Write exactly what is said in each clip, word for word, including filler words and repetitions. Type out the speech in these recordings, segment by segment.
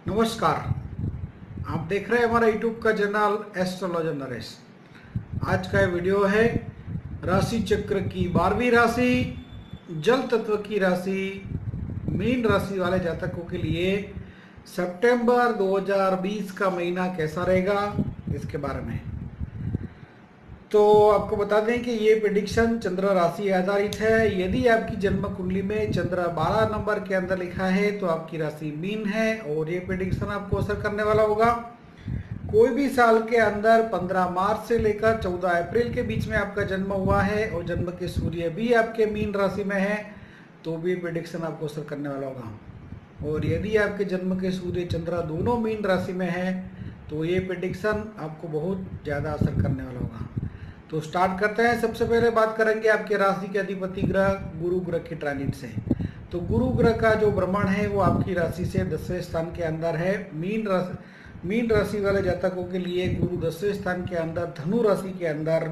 नमस्कार। आप देख रहे हैं हमारा यूट्यूब का चैनल एस्ट्रोलॉजर नरेश। आज का वीडियो है राशि चक्र की बारहवीं राशि, जल तत्व की राशि, मीन राशि वाले जातकों के लिए सितंबर दो हज़ार बीस का महीना कैसा रहेगा इसके बारे में। तो आपको बता दें कि ये प्रेडिक्शन चंद्र राशि आधारित है। यदि आपकी जन्म कुंडली में चंद्र बारह नंबर के अंदर लिखा है तो आपकी राशि मीन है और ये प्रेडिक्शन आपको असर करने वाला होगा। कोई भी साल के अंदर पंद्रह मार्च से लेकर चौदह अप्रैल के बीच में आपका जन्म हुआ है और जन्म के सूर्य भी आपके मीन राशि में है तो भी प्रेडिक्शन आपको असर करने वाला होगा। और यदि आपके जन्म के सूर्य चंद्र दोनों मीन राशि में है तो ये प्रेडिक्शन आपको बहुत ज़्यादा असर करने वाला होगा। तो स्टार्ट करते हैं। सबसे पहले बात करेंगे आपके राशि के अधिपति ग्रह गुरु ग्रह के ट्रांजिट से। तो गुरु ग्रह का जो भ्रमण है वो आपकी राशि से दसवें स्थान के अंदर है। मीन राशि मीन राशि वाले जातकों के लिए गुरु दसवें स्थान के अंदर धनु राशि के अंदर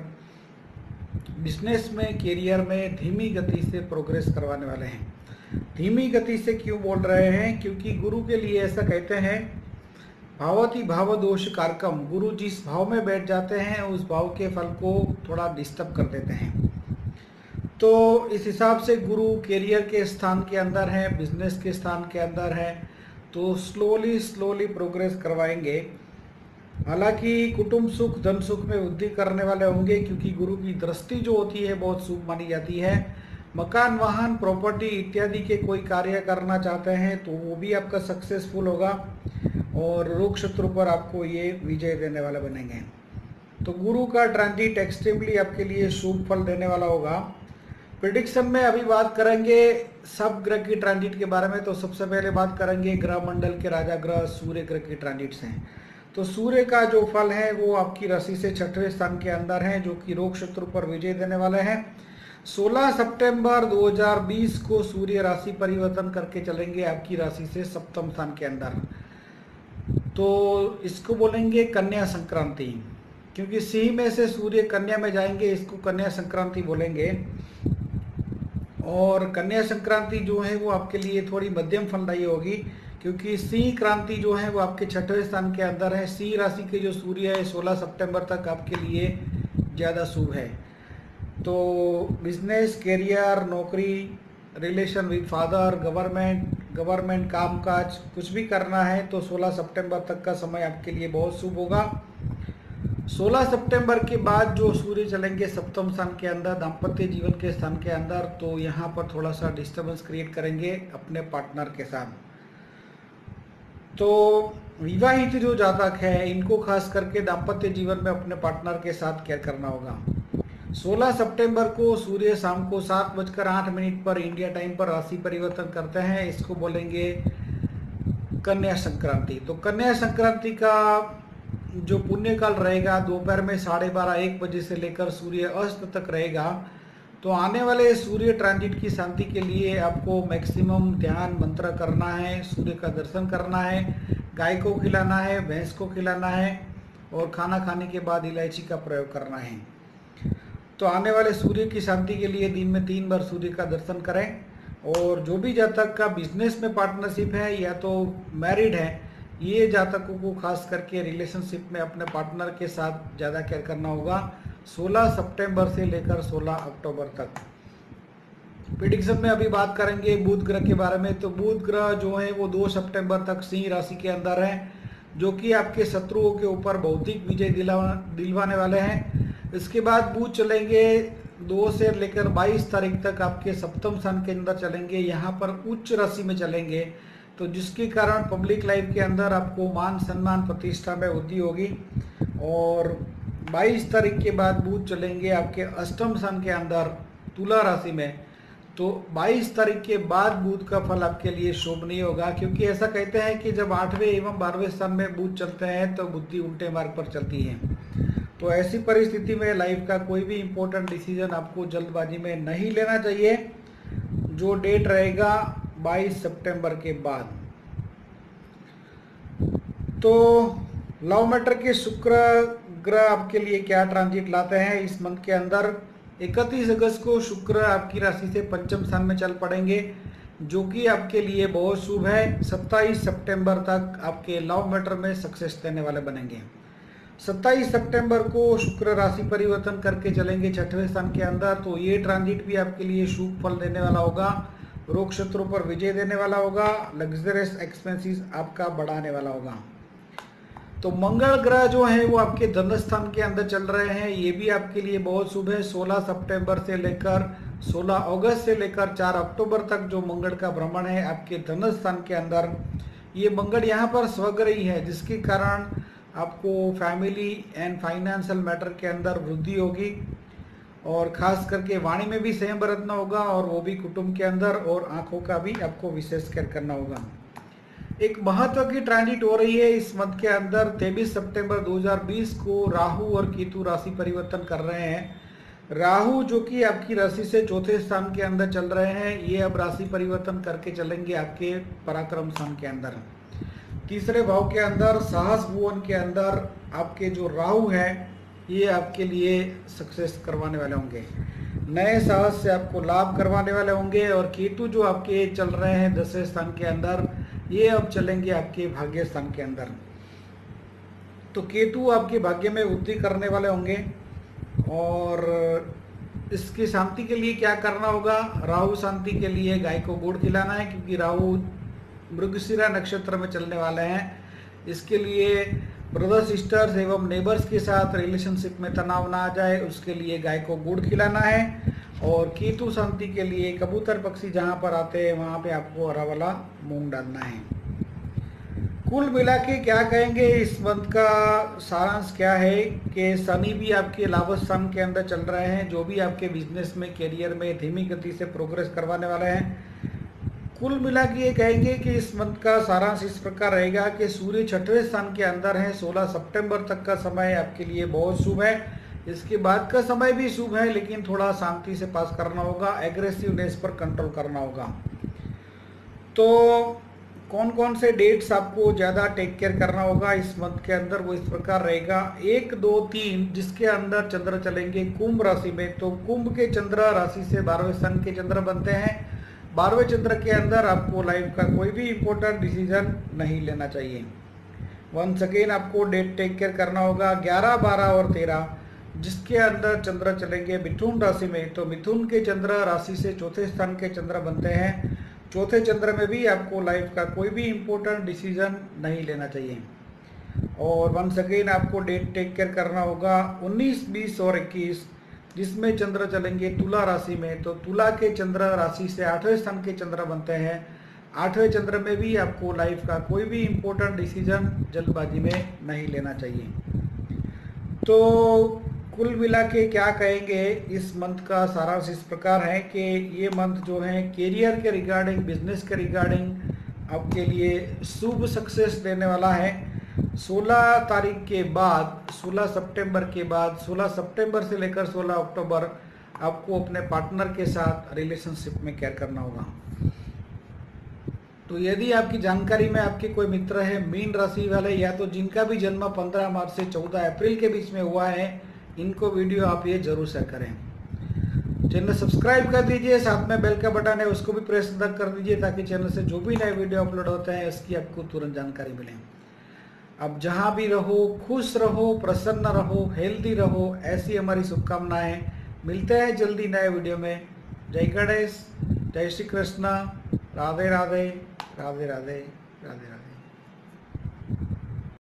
बिजनेस में, कैरियर में धीमी गति से प्रोग्रेस करवाने वाले हैं। धीमी गति से क्यों बोल रहे हैं? क्योंकि गुरु के लिए ऐसा कहते हैं, भावती भाव दोष कारकम। गुरु जिस भाव में बैठ जाते हैं उस भाव के फल को थोड़ा डिस्टर्ब कर देते हैं। तो इस हिसाब से गुरु कैरियर के स्थान के अंदर है, बिजनेस के स्थान के अंदर है, तो स्लोली स्लोली प्रोग्रेस करवाएंगे। हालांकि कुटुंब सुख, धन सुख में वृद्धि करने वाले होंगे क्योंकि गुरु की दृष्टि जो होती है बहुत शुभ मानी जाती है। मकान, वाहन, प्रॉपर्टी इत्यादि के कोई कार्य करना चाहते हैं तो वो भी आपका सक्सेसफुल होगा और रोग शत्रु पर आपको ये विजय देने वाला बनेंगे। तो गुरु का ट्रांजिट एक्सट्रीमली आपके लिए शुभ फल देने वाला होगा। प्रेडिक्शन में अभी बात करेंगे सब ग्रह की ट्रांजिट के बारे में। तो सबसे पहले बात करेंगे ग्रह मंडल के राजा ग्रह सूर्य ग्रह की ट्रांजिट से। तो सूर्य का जो फल है वो आपकी राशि से छठवें स्थान के अंदर है जो कि रोग शत्रु पर विजय देने वाले हैं। सोलह सितंबर दो हज़ार बीस को सूर्य राशि परिवर्तन करके चलेंगे आपकी राशि से सप्तम स्थान के अंदर। तो इसको बोलेंगे कन्या संक्रांति, क्योंकि सिंह में से सूर्य कन्या में जाएंगे, इसको कन्या संक्रांति बोलेंगे। और कन्या संक्रांति जो है वो आपके लिए थोड़ी मध्यम फलदायी होगी क्योंकि सिंह क्रांति जो है वो आपके छठवें स्थान के अंदर है। सिंह राशि के जो सूर्य है सोलह सितंबर तक आपके लिए ज़्यादा शुभ है। तो बिजनेस, कैरियर, नौकरी, relation with father, government government काम काज कुछ भी करना है तो सोलह सितंबर तक का समय आपके लिए बहुत शुभ होगा। सोलह सितंबर के बाद जो सूर्य चलेंगे सप्तम स्थान के अंदर, दाम्पत्य जीवन के स्थान के अंदर, तो यहाँ पर थोड़ा सा डिस्टर्बेंस क्रिएट करेंगे अपने पार्टनर के साथ। तो विवाहित जो जातक है इनको खास करके दाम्पत्य जीवन में अपने पार्टनर के साथ क्या करना होगा। सोलह सितंबर को सूर्य शाम को सात बजकर आठ मिनट पर इंडिया टाइम पर राशि परिवर्तन करते हैं, इसको बोलेंगे कन्या संक्रांति। तो कन्या संक्रांति का जो पुण्यकाल रहेगा दोपहर में साढ़े बारह एक बजे से लेकर सूर्य अस्त तक रहेगा। तो आने वाले सूर्य ट्रांजिट की शांति के लिए आपको मैक्सिमम ध्यान मंत्र करना है, सूर्य का दर्शन करना है, गाय को खिलाना है, भैंस को खिलाना है और खाना खाने के बाद इलायची का प्रयोग करना है। तो आने वाले सूर्य की शांति के लिए दिन में तीन बार सूर्य का दर्शन करें। और जो भी जातक का बिजनेस में पार्टनरशिप है या तो मैरिड है, ये जातकों को खास करके रिलेशनशिप में अपने पार्टनर के साथ ज़्यादा केयर करना होगा सोलह सितंबर से लेकर सोलह अक्टूबर तक। प्रेडिक्शन में अभी बात करेंगे बुध ग्रह के बारे में। तो बुध ग्रह जो है वो दो सितंबर तक सिंह राशि के अंदर है जो कि आपके शत्रुओं के ऊपर भौतिक विजय दिला दिलवाने वाले हैं। इसके बाद बुध चलेंगे दो से लेकर बाईस तारीख तक आपके सप्तम स्थान के अंदर चलेंगे, यहाँ पर उच्च राशि में चलेंगे, तो जिसके कारण पब्लिक लाइफ के अंदर आपको मान सम्मान प्रतिष्ठा में वृद्धि होगी। और बाईस तारीख के बाद बुध चलेंगे आपके अष्टम स्थान के अंदर तुला राशि में। तो बाईस तारीख के बाद बुध का फल आपके लिए शुभ नहीं होगा क्योंकि ऐसा कहते हैं कि जब आठवें एवं बारहवें स्थान में बुध चलते हैं तो बुद्धि उल्टे मार्ग पर चलती है। तो ऐसी परिस्थिति में लाइफ का कोई भी इम्पोर्टेंट डिसीजन आपको जल्दबाजी में नहीं लेना चाहिए। जो डेट रहेगा बाईस सितंबर के बाद। तो लव मैटर के शुक्र ग्रह आपके लिए क्या ट्रांजिट लाते हैं इस मंथ के अंदर। इकतीस अगस्त को शुक्र आपकी राशि से पंचम स्थान में चल पड़ेंगे। जो कि आपके लिए बहुत शुभ है। सत्ताईस सितंबर तक आपके लव मैटर में सक्सेस देने वाले बनेंगे। सत्ताईस सितंबर को शुक्र राशि परिवर्तन करके चलेंगे छठवें स्थान के अंदर, तो ये ट्रांजिट भी आपके लिए शुभ फल देने वाला होगा, रोग शत्रु पर विजय देने वाला होगा, लग्जरियस एक्सपेंसेस आपका बढ़ाने वाला होगा। तो मंगल ग्रह जो है वो आपके धन स्थान के अंदर चल रहे हैं, ये भी आपके लिए बहुत शुभ है। सोलह सितंबर से लेकर सोलह अगस्त से लेकर चार अक्टूबर तक जो मंगल का भ्रमण है आपके धन स्थान के अंदर, ये मंगल यहाँ पर स्वग्रही है, जिसके कारण आपको फैमिली एंड फाइनेंशियल मैटर के अंदर वृद्धि होगी और खास करके वाणी में भी संयम बरतना होगा, और वो भी कुटुंब के अंदर, और आंखों का भी आपको विशेष केयर करना होगा। एक महत्व की ट्रांजिट हो रही है इस मंथ के अंदर। तेईस सितंबर दो हज़ार बीस को राहु और केतु राशि परिवर्तन कर रहे हैं। राहु जो कि आपकी राशि से चौथे स्थान के अंदर चल रहे हैं, ये अब राशि परिवर्तन करके चलेंगे आपके पराक्रम स्थान के अंदर। तीसरे भाव के अंदर साहस भुवन के अंदर आपके जो राहु है ये आपके लिए सक्सेस करवाने वाले होंगे, नए साहस से आपको लाभ करवाने वाले होंगे। और केतु जो आपके चल रहे हैं दसवें स्थान के अंदर, ये अब चलेंगे आपके भाग्य स्थान के अंदर। तो केतु आपके भाग्य में वृद्धि करने वाले होंगे, और इसकी शांति के लिए क्या करना होगा? राहु शांति के लिए गाय को गुड़ खिलाना है, क्योंकि राहु मृगशिरा नक्षत्र में चलने वाले हैं। इसके लिए ब्रदर सिस्टर्स एवं नेबर्स के साथ रिलेशनशिप में तनाव ना आ जाए, उसके लिए गाय को गुड़ खिलाना है। और केतु शांति के लिए कबूतर पक्षी जहाँ पर आते हैं वहाँ पे आपको हरा वाला मूंग डालना है। कुल मिला के क्या कहेंगे इस मंथ का सारांश क्या है कि शनि भी आपके लाभ स्थान के अंदर चल रहे हैं, जो भी आपके बिजनेस में कैरियर में धीमी गति से प्रोग्रेस करवाने वाले हैं। कुल मिला के ये कहेंगे कि इस मंथ का सारांश इस प्रकार रहेगा कि सूर्य छठवें स्थान के अंदर है। सोलह सितंबर तक का समय आपके लिए बहुत शुभ है। इसके बाद का समय भी शुभ है, लेकिन थोड़ा शांति से पास करना होगा, एग्रेसिवनेस पर कंट्रोल करना होगा। तो कौन कौन से डेट्स आपको ज़्यादा टेक केयर करना होगा इस मंथ के अंदर, वो इस प्रकार रहेगा। एक दो तीन जिसके अंदर चंद्र चलेंगे कुंभ राशि में, तो कुंभ के चंद्र राशि से बारहवें स्थान के चंद्र बनते हैं। बारहवें चंद्र के अंदर आपको लाइफ का कोई भी इम्पोर्टेंट डिसीजन नहीं लेना चाहिए। वंस अगेन आपको डेट टेक केयर करना होगा। ग्यारह बारह और तेरह जिसके अंदर चंद्र चलेंगे मिथुन राशि में, तो मिथुन के चंद्र राशि से चौथे स्थान के चंद्र बनते हैं। चौथे चंद्र में भी आपको लाइफ का कोई भी इम्पोर्टेंट डिसीजन नहीं लेना चाहिए। और वंस अगेन आपको डेट टेक केयर करना होगा उन्नीस बीस और इक्कीस जिसमें चंद्र चलेंगे तुला राशि में, तो तुला के चंद्र राशि से आठवें स्थान के चंद्र बनते हैं। आठवें चंद्र में भी आपको लाइफ का कोई भी इम्पोर्टेंट डिसीजन जल्दबाजी में नहीं लेना चाहिए। तो कुल मिला के क्या कहेंगे इस मंथ का सारांश इस प्रकार है कि ये मंथ जो है कैरियर के रिगार्डिंग, बिजनेस के रिगार्डिंग आपके लिए शुभ सक्सेस देने वाला है। सोलह तारीख के बाद, सोलह सितंबर के बाद, सोलह सितंबर से लेकर सोलह अक्टूबर आपको अपने पार्टनर के साथ रिलेशनशिप में केयर करना होगा। तो यदि आपकी जानकारी में आपके कोई मित्र है मीन राशि वाले, या तो जिनका भी जन्म पंद्रह मार्च से चौदह अप्रैल के बीच में हुआ है, इनको वीडियो आप ये जरूर शेयर करें। चैनल सब्सक्राइब कर दीजिए, साथ में बेल का बटन है उसको भी प्रेस कर दीजिए, ताकि चैनल से जो भी नए वीडियो अपलोड होते हैं उसकी आपको तुरंत जानकारी मिले। अब जहाँ भी रहो खुश रहो, प्रसन्न रहो, हेल्दी रहो, ऐसी हमारी शुभकामनाएं। मिलते हैं जल्दी नए वीडियो में। जय गणेश, जय श्री कृष्ण, राधे राधे, राधे राधे, राधे राधे।